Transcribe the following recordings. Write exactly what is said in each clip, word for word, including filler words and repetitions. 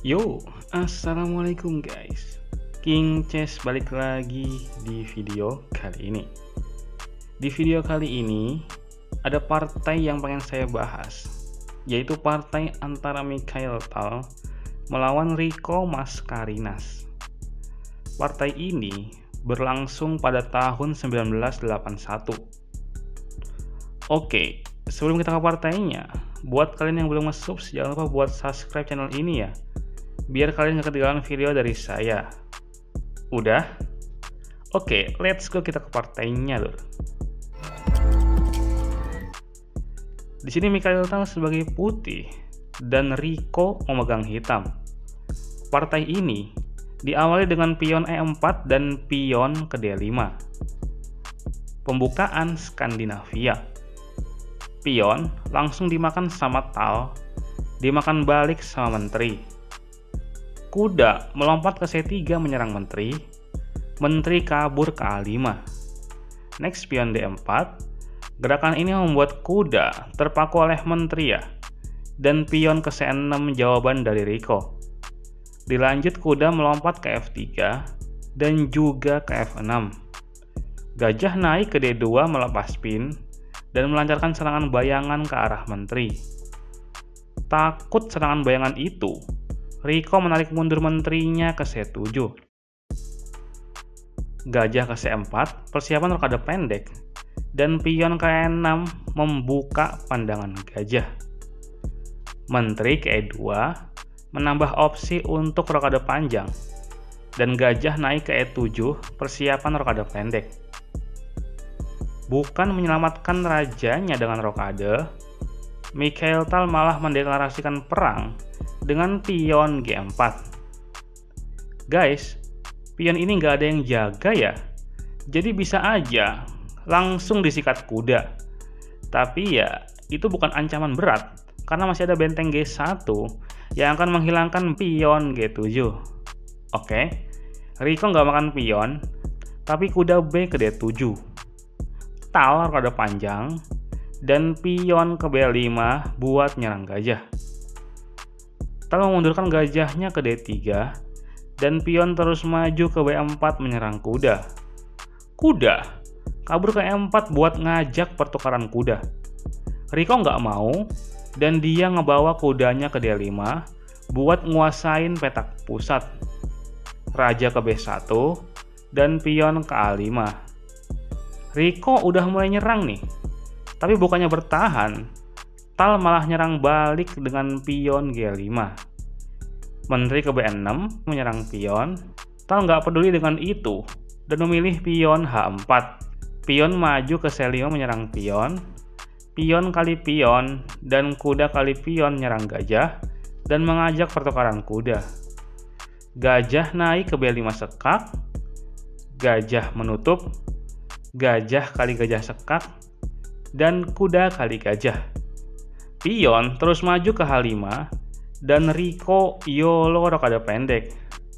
Yo, assalamualaikum guys. King Chess balik lagi di video kali ini. Di video kali ini ada partai yang pengen saya bahas, yaitu partai antara Mikhail Tal melawan Rico Mascarenhas. Partai ini berlangsung pada tahun seribu sembilan ratus delapan puluh satu. Oke, sebelum kita ke partainya, buat kalian yang belum nge-sub, jangan lupa buat subscribe channel ini ya, biar kalian gak ketinggalan video dari saya. Udah? Oke, let's go, kita ke partainya lur. Di sini Mikhail Tal sebagai putih dan Rico memegang hitam. Partai ini diawali dengan pion E empat dan pion ke D lima. Pembukaan Skandinavia. Pion langsung dimakan sama Tal, dimakan balik sama menteri. Kuda melompat ke C tiga menyerang menteri, menteri kabur ke A lima. Next pion D empat, gerakan ini membuat kuda terpaku oleh menteri ya, dan pion ke C enam jawaban dari Rico. Dilanjut kuda melompat ke F tiga dan juga ke F enam. Gajah naik ke D dua melepas pin dan melancarkan serangan bayangan ke arah menteri. Takut serangan bayangan itu, Rico menarik mundur menterinya ke C tujuh. Gajah ke C empat, persiapan rokade pendek, dan pion ke E enam membuka pandangan gajah. Menteri ke E dua menambah opsi untuk rokade panjang, dan gajah naik ke E tujuh, persiapan rokade pendek. Bukan menyelamatkan rajanya dengan rokade, Mikhail Tal malah mendeklarasikan perang dengan pion G empat. Guys, pion ini nggak ada yang jaga ya, jadi bisa aja langsung disikat kuda. Tapi ya, itu bukan ancaman berat, karena masih ada benteng G satu yang akan menghilangkan pion G tujuh. Oke, Rico nggak makan pion, tapi kuda B ke D tujuh. Tal rokade panjang, dan pion ke B lima buat nyerang gajah. Tal memundurkan gajahnya ke D tiga, dan pion terus maju ke B empat menyerang kuda. Kuda kabur ke E empat buat ngajak pertukaran kuda. Rico nggak mau, dan dia ngebawa kudanya ke D lima buat nguasain petak pusat. Raja ke B satu, dan pion ke A lima. Rico udah mulai nyerang nih, tapi bukannya bertahan, Tal malah nyerang balik dengan pion G lima. Menteri ke B enam menyerang pion, Tal nggak peduli dengan itu dan memilih pion H empat. Pion maju ke C lima menyerang pion, pion kali pion, dan kuda kali pion nyerang gajah dan mengajak pertukaran kuda. Gajah naik ke B lima sekak, gajah menutup, gajah kali gajah sekak, dan kuda kali gajah. Pion terus maju ke H lima, dan Rico YOLO rokade pendek.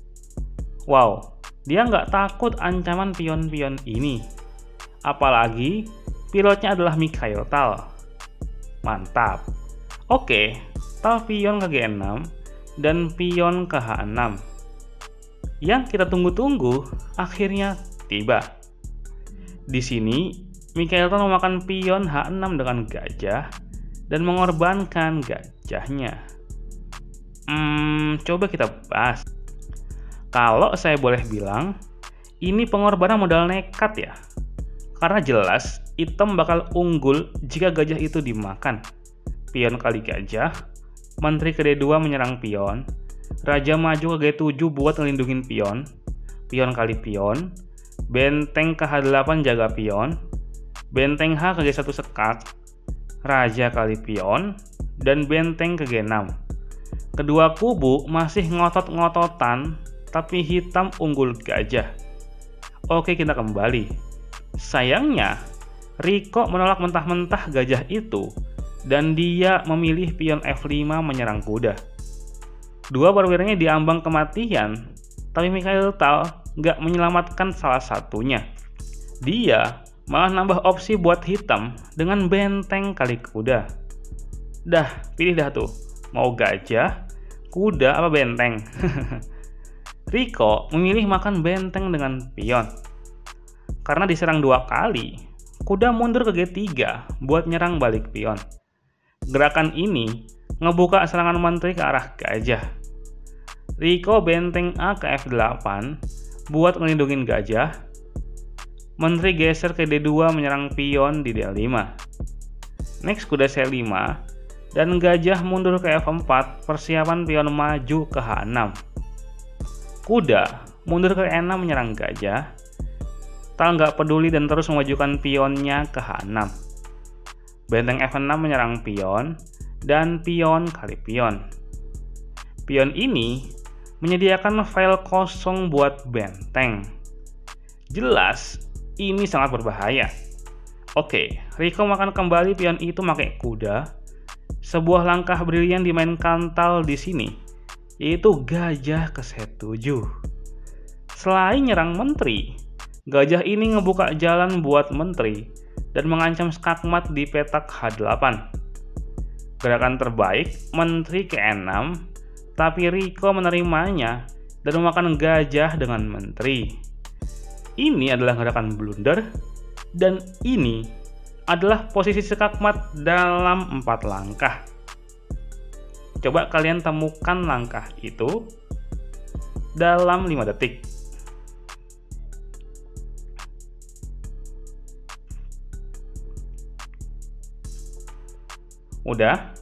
Wow, dia nggak takut ancaman pion-pion ini. Apalagi pilotnya adalah Mikhail Tal. Mantap. Oke, Tal pion ke G enam, dan pion ke H enam. Yang kita tunggu-tunggu akhirnya tiba. Di sini, Mikhail Tal memakan pion H enam dengan gajah dan mengorbankan gajahnya. Hmm, coba kita bahas. Kalau saya boleh bilang, ini pengorbanan modal nekat ya. Karena jelas, hitam bakal unggul jika gajah itu dimakan. Pion kali gajah, menteri ke D dua menyerang pion, raja maju ke G tujuh buat ngelindungin pion, pion kali pion, benteng ke H delapan jaga pion, benteng H ke G satu sekak, raja kali pion, dan benteng ke G enam. Kedua kubu masih ngotot-ngototan, tapi hitam unggul gajah. Oke, kita kembali. Sayangnya, Rico menolak mentah-mentah gajah itu, dan dia memilih pion F lima menyerang kuda. Dua perwiranya diambang kematian, tapi Mikhail Tal nggak menyelamatkan salah satunya. Dia malah nambah opsi buat hitam dengan benteng kali kuda. Dah, pilih dah tuh, mau gajah, kuda apa benteng? Rico memilih makan benteng dengan pion. Karena diserang dua kali, kuda mundur ke G tiga buat nyerang balik pion. Gerakan ini ngebuka serangan menteri ke arah gajah. Rico benteng A ke F delapan buat ngelindungin gajah. Menteri geser ke D dua menyerang pion di D lima. Next kuda C lima dan gajah mundur ke F empat, persiapan pion maju ke H enam. Kuda mundur ke E enam menyerang gajah. Tal nggak peduli dan terus memajukan pionnya ke H enam. Benteng F enam menyerang pion dan pion kali pion. Pion ini menyediakan file kosong buat benteng. Jelas ini sangat berbahaya. Oke, Rico makan kembali pion itu pakai kuda. Sebuah langkah brilian dimainkan Tal di sini, yaitu gajah ke set tujuh. Selain nyerang menteri, gajah ini ngebuka jalan buat menteri dan mengancam skakmat di petak H delapan. Gerakan terbaik menteri ke E enam, tapi Rico menerimanya dan memakan gajah dengan menteri. Ini adalah gerakan blunder, dan ini adalah posisi skakmat dalam empat langkah. Coba kalian temukan langkah itu dalam lima detik. Udah?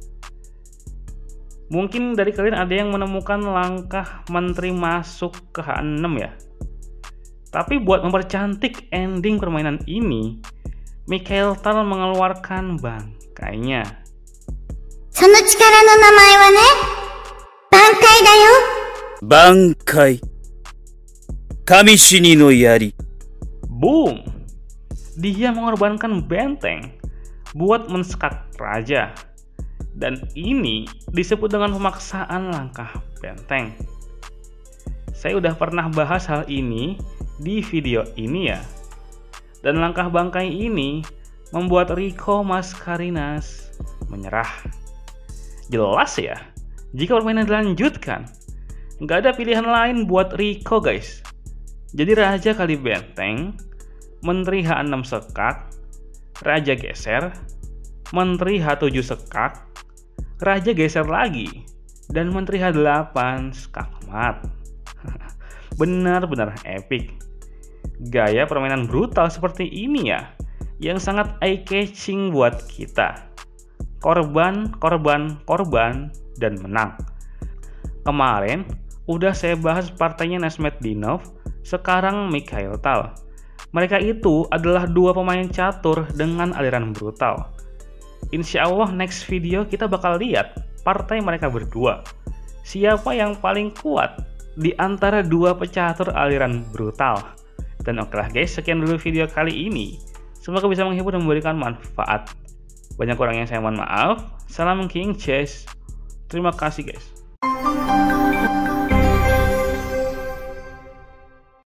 Mungkin dari kalian ada yang menemukan langkah menteri masuk ke H enam ya. Tapi buat mempercantik ending permainan ini, Mikhail Tal mengeluarkan bangkainya. その力の名前はね、挽回だよ。 挽回。神死にの槍。 Boom! Dia mengorbankan benteng buat mensekak raja. Dan ini disebut dengan pemaksaan langkah benteng. Saya udah pernah bahas hal ini di video ini ya. Dan langkah bangkai ini membuat Rico Mascarenhas menyerah. Jelas ya, jika permainan dilanjutkan, nggak ada pilihan lain buat Rico guys. Jadi raja kali benteng, menteri H enam sekak, raja geser, menteri H tujuh sekak, raja geser lagi, dan menteri H delapan skakmat. Benar-benar epic. Gaya permainan brutal seperti ini ya, yang sangat eye-catching buat kita. Korban, korban, korban, dan menang. Kemarin udah saya bahas partainya Nesmetdinov, sekarang Mikhail Tal. Mereka itu adalah dua pemain catur dengan aliran brutal. Insya Allah next video kita bakal lihat partai mereka berdua. Siapa yang paling kuat di antara dua pecatur aliran brutal. Dan oke lah guys, sekian dulu video kali ini. Semoga bisa menghibur dan memberikan manfaat. Banyak kurangnya saya mohon maaf. Salam King Chess. Terima kasih guys.